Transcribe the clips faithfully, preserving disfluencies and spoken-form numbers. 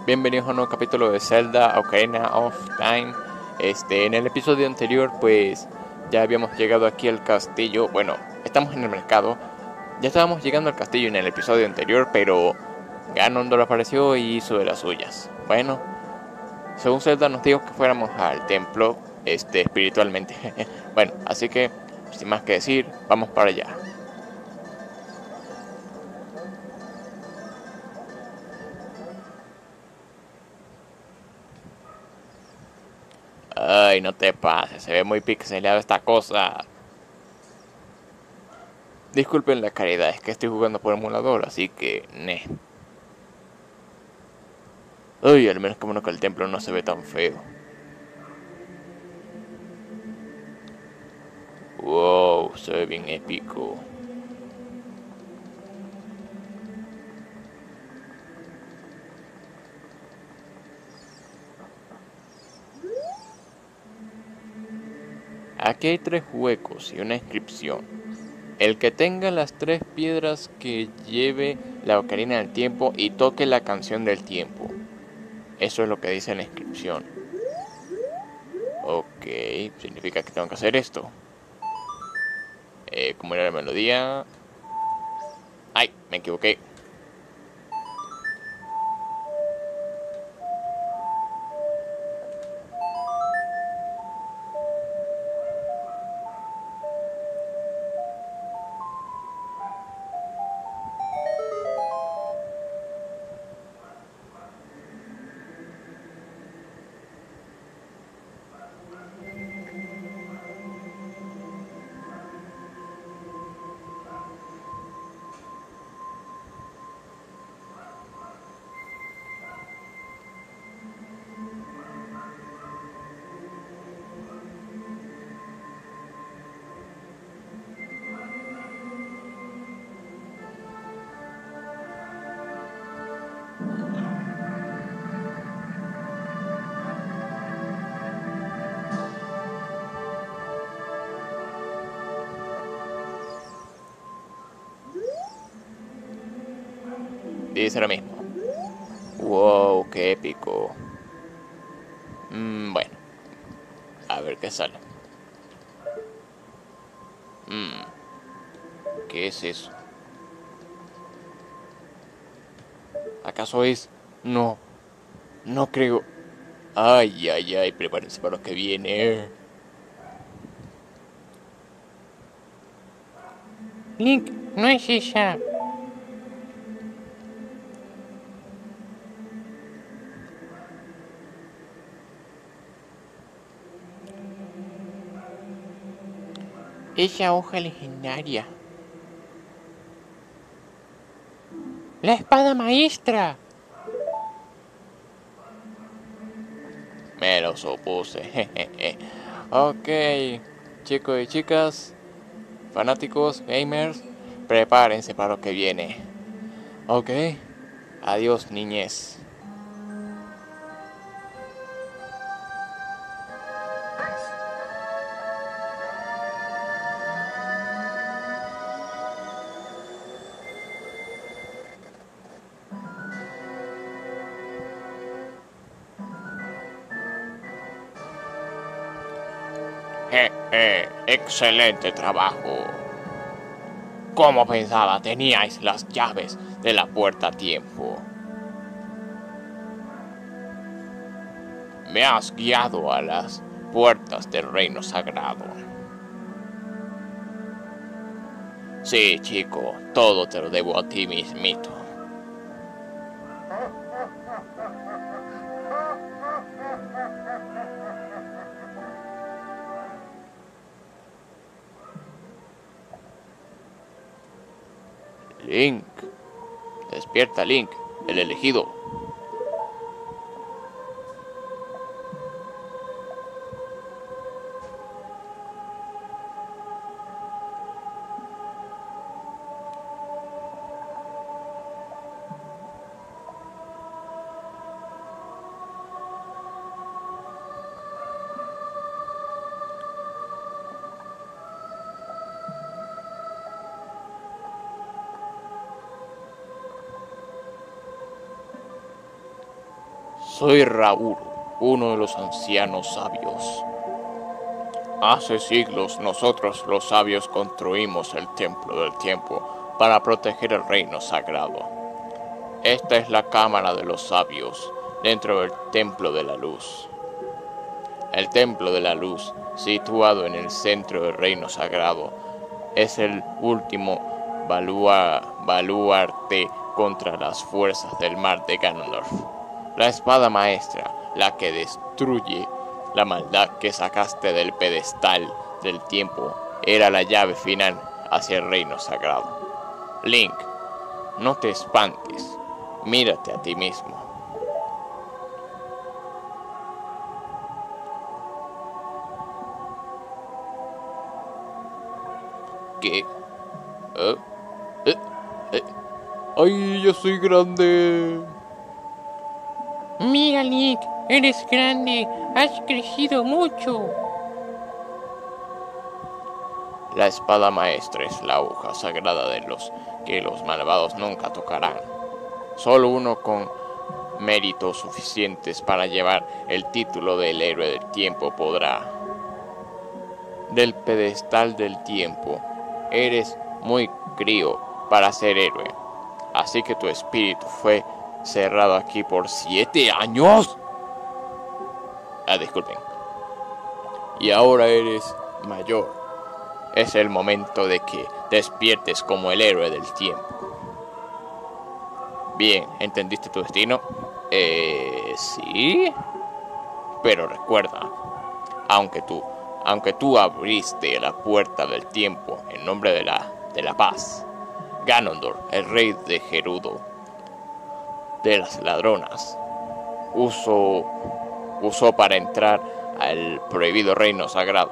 Bienvenidos a un nuevo capítulo de Zelda Ocarina of Time. Este, en el episodio anterior, pues ya habíamos llegado aquí al castillo. Bueno, estamos en el mercado. Ya estábamos llegando al castillo en el episodio anterior, pero Ganondorf apareció y hizo de las suyas. Bueno, según Zelda nos dijo que fuéramos al templo, este, espiritualmente. Bueno, así que sin más que decir, vamos para allá. Ay, no te pases, se ve muy pixelado esta cosa. Disculpen la caridad, es que estoy jugando por emulador, así que... ne. Ay, al menos que bueno que el templo no se ve tan feo. Wow, se ve bien épico. Aquí hay tres huecos y una inscripción. El que tenga las tres piedras que lleve la ocarina del tiempo y toque la canción del tiempo. Eso es lo que dice la inscripción. Ok, significa que tengo que hacer esto. Eh, ¿Cómo era la melodía? Ay, me equivoqué. Dice lo mismo. Wow, qué épico. Mm, bueno, a ver qué sale. Mm, ¿qué es eso? ¿Acaso es? No, no creo. Ay, ay, ay, prepárense para lo que viene. Link, no es ella. Esa hoja legendaria. La espada maestra. Me lo supuse. Jejeje. Ok, chicos y chicas, fanáticos, gamers, prepárense para lo que viene. Ok, adiós niñez. Jeje, excelente trabajo. Como pensaba, teníais las llaves de la puerta a tiempo. Me has guiado a las puertas del reino sagrado. Sí, chico, todo te lo debo a ti mismito. Link, despierta Link, el elegido. Soy Raúl, uno de los ancianos sabios. Hace siglos nosotros los sabios construimos el Templo del Tiempo para proteger el reino sagrado. Esta es la Cámara de los Sabios dentro del Templo de la Luz. El Templo de la Luz, situado en el centro del reino sagrado, es el último balua, baluarte contra las fuerzas del mar de Ganondorf. La espada maestra, la que destruye la maldad que sacaste del pedestal del tiempo, era la llave final hacia el reino sagrado. Link, no te espantes, mírate a ti mismo. ¿Qué? ¿Eh? ¿Eh? ¿Eh? ¡Ay, ya soy grande! Mira, Link, eres grande, has crecido mucho. La espada maestra es la hoja sagrada de los que los malvados nunca tocarán. Solo uno con méritos suficientes para llevar el título del héroe del tiempo podrá. Del pedestal del tiempo, eres muy crío para ser héroe, así que tu espíritu fue cerrado aquí por siete años. Ah, disculpen. Y ahora eres mayor. Es el momento de que despiertes como el héroe del tiempo. Bien, ¿entendiste tu destino? Eh, sí. Pero recuerda, aunque tú, aunque tú abriste la puerta del tiempo en nombre de la, de la paz, Ganondorf, el rey de Gerudo, de las ladronas, usó, usó para entrar al prohibido reino sagrado.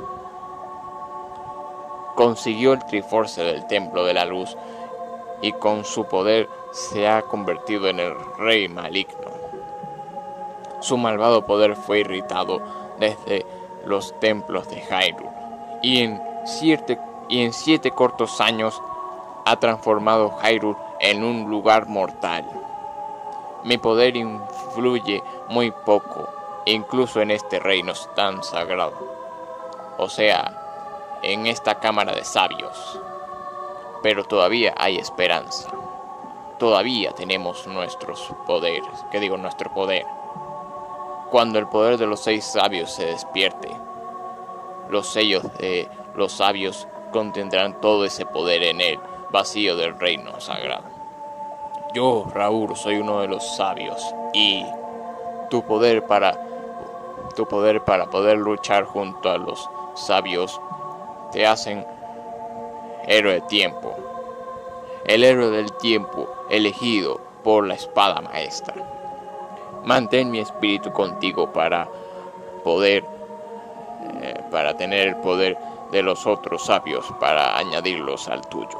Consiguió el Triforce del Templo de la Luz y con su poder se ha convertido en el rey maligno. Su malvado poder fue irritado desde los templos de Hyrule y en siete, y en siete cortos años ha transformado Hyrule en un lugar mortal. Mi poder influye muy poco, incluso en este reino tan sagrado. O sea, en esta cámara de sabios. Pero todavía hay esperanza. Todavía tenemos nuestros poderes, que digo nuestro poder. Cuando el poder de los seis sabios se despierte, los sellos de los sabios contendrán todo ese poder en el vacío del reino sagrado. Yo, Raúl, soy uno de los sabios y tu poder para tu poder para poder luchar junto a los sabios te hacen héroe de tiempo. El héroe del tiempo elegido por la espada maestra. Mantén mi espíritu contigo para poder eh, para tener el poder de los otros sabios para añadirlos al tuyo.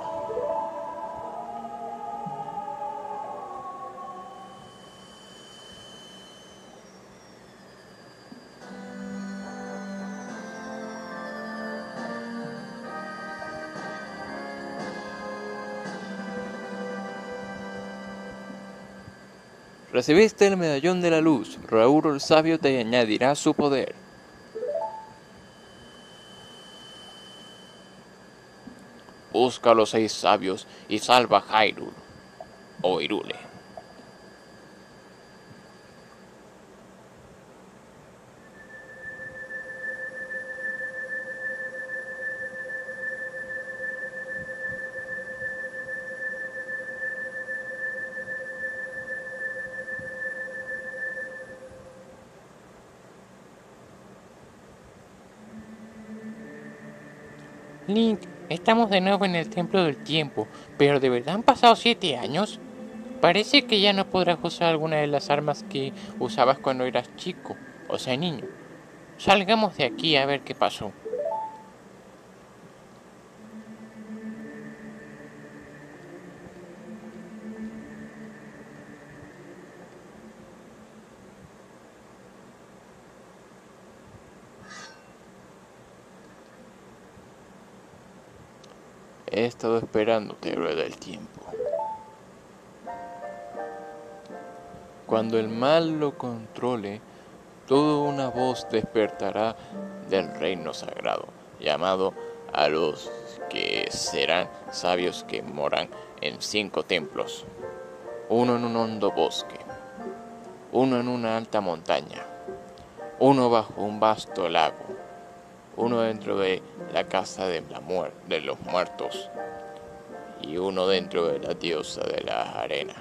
Recibiste el medallón de la luz. Raúl el sabio te añadirá su poder. Busca a los seis sabios y salva a Hyrule o Hyrule. Link, estamos de nuevo en el Templo del Tiempo, pero ¿de verdad han pasado siete años? Parece que ya no podrás usar alguna de las armas que usabas cuando eras chico, o sea, niño. Salgamos de aquí a ver qué pasó. He estado esperándote, héroe del tiempo. Cuando el mal lo controle, toda una voz despertará del reino sagrado, llamado a los que serán sabios que moran en cinco templos, uno en un hondo bosque, uno en una alta montaña, uno bajo un vasto lago, uno dentro de la casa de, la muer- de los muertos y uno dentro de la diosa de la arena.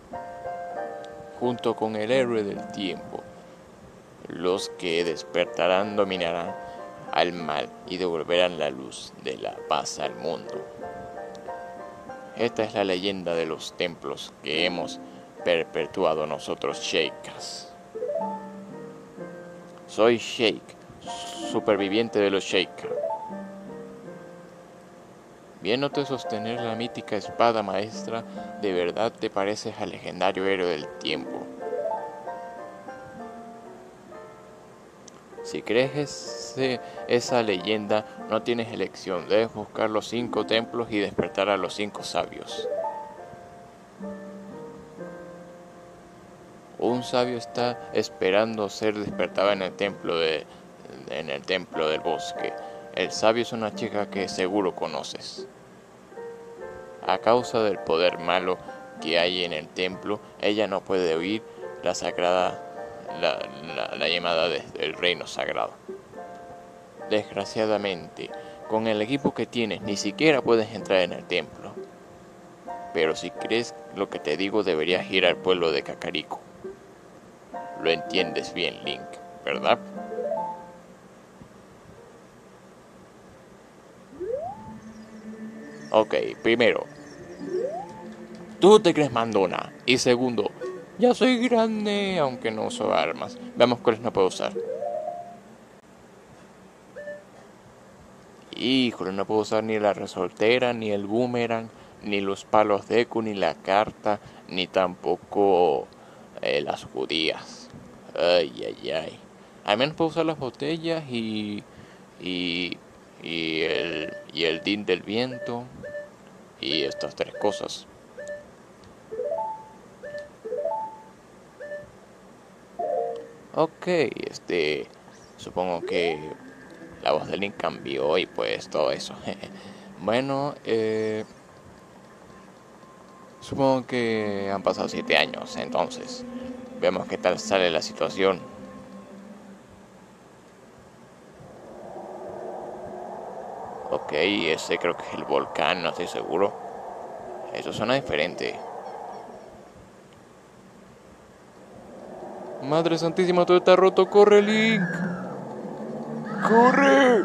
Junto con el héroe del tiempo, los que despertarán dominarán al mal y devolverán la luz de la paz al mundo. Esta es la leyenda de los templos que hemos perpetuado nosotros Sheikas. Soy Sheik, superviviente de los Sheikah. Viéndote sostener la mítica espada maestra, de verdad te pareces al legendario héroe del tiempo. Si crees ese, esa leyenda, no tienes elección. Debes buscar los cinco templos y despertar a los cinco sabios. Un sabio está esperando ser despertado en el templo de, en el templo del bosque. El sabio es una chica que seguro conoces. A causa del poder malo que hay en el templo, ella no puede oír la sagrada La, la, la llamada del reino sagrado. Desgraciadamente, con el equipo que tienes, ni siquiera puedes entrar en el templo. Pero si crees lo que te digo, deberías ir al pueblo de Kakariko. Lo entiendes bien, Link, ¿verdad? Ok, primero, tú te crees mandona. Y segundo, ya soy grande, aunque no uso armas. Veamos cuáles no puedo usar. Híjole, no puedo usar ni la resoltera, ni el boomerang, ni los palos de Deku, ni la carta, ni tampoco eh, las judías. Ay, ay, ay. Al menos puedo usar las botellas y... y... y el... y el din del viento. Y estas tres cosas. Ok, este... supongo que la voz de Link cambió y pues todo eso. Bueno, eh... supongo que han pasado siete años, entonces vemos qué tal sale la situación. Ok, ese creo que es el volcán, no estoy seguro. Eso suena diferente. Madre santísima, todo está roto, corre Link. ¡Corre!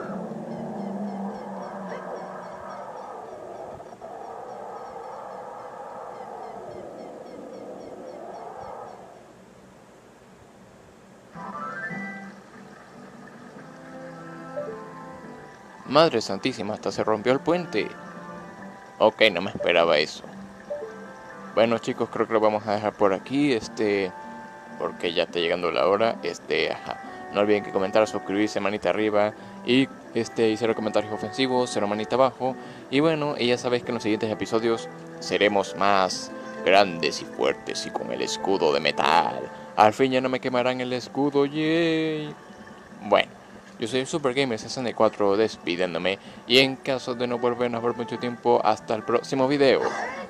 Madre santísima, hasta se rompió el puente. Ok, no me esperaba eso. Bueno chicos, creo que lo vamos a dejar por aquí, este, porque ya está llegando la hora, este, ajá. No olviden que comentar, suscribirse, manita arriba, y este, y cero comentarios ofensivos, cero manita abajo. Y bueno, y ya sabéis que en los siguientes episodios seremos más grandes y fuertes y con el escudo de metal. Al fin ya no me quemarán el escudo, yay. Bueno, yo soy SuperGamer sesenta y cuatro despidiéndome, y en caso de no volvernos a ver mucho tiempo, hasta el próximo video.